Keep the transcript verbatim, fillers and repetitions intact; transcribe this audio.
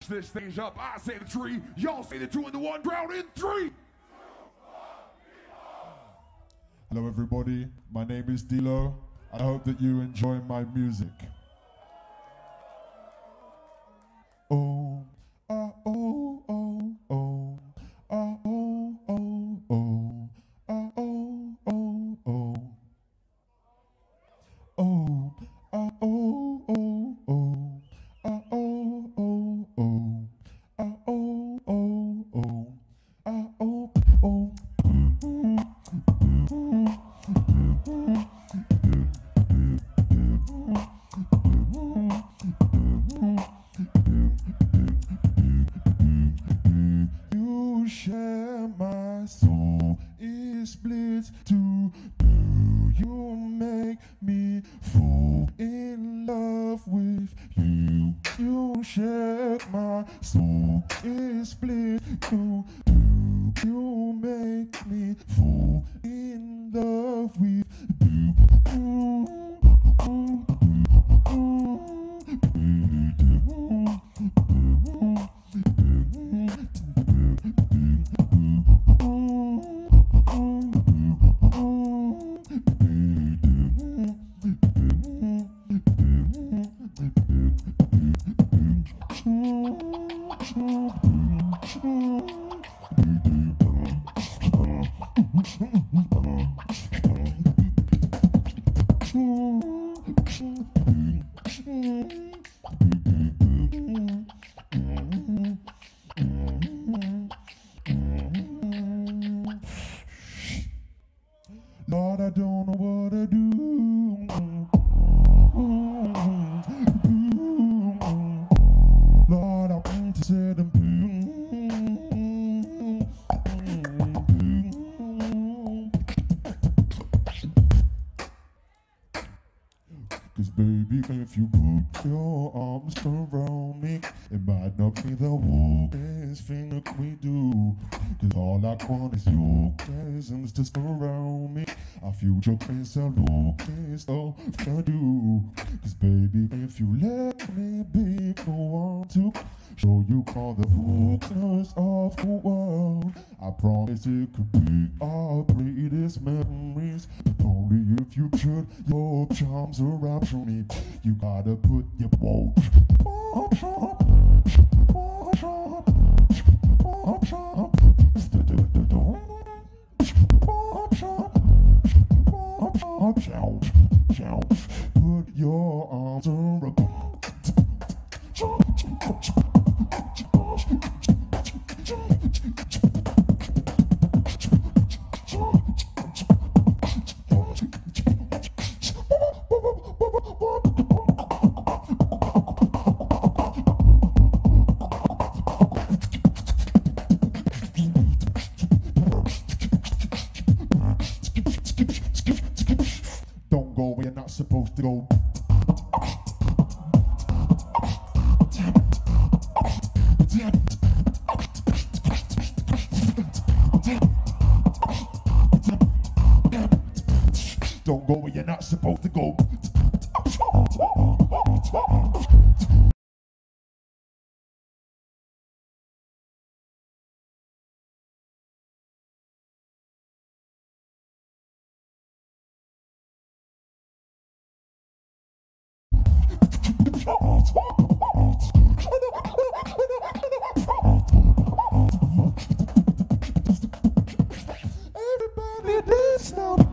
This thing's up. I say the three. Y'all say the two and the one. Round in three. Hello everybody, my name is Dilo. I hope that you enjoy my music. Oh, ah, oh, oh, oh, ah, oh, oh, oh, ah, oh, oh, oh, oh, ah, oh, oh, oh, ah, oh, oh, oh, ah, oh, oh, oh, ah, oh, oh. You share my soul, it splits to two. You make me fall in love with you. You share my soul, it splits to two. You make me fall in love with you. Lord, I don't know what to do. Lord, I want to say them. Cause baby, if you put your arms around me, it might not be the best thing that we do. Cause all I want is your presence to surround me. Our future is a look, it's all I do. Cause baby, if you let me be the one to show you all the focus of the world, I promise it could be our greatest memories. But only if you put your charms around me. You gotta put your whoa. Put your arms around. Don't go where you're not supposed to go. Don't go where you're not supposed to go. Everybody dance now.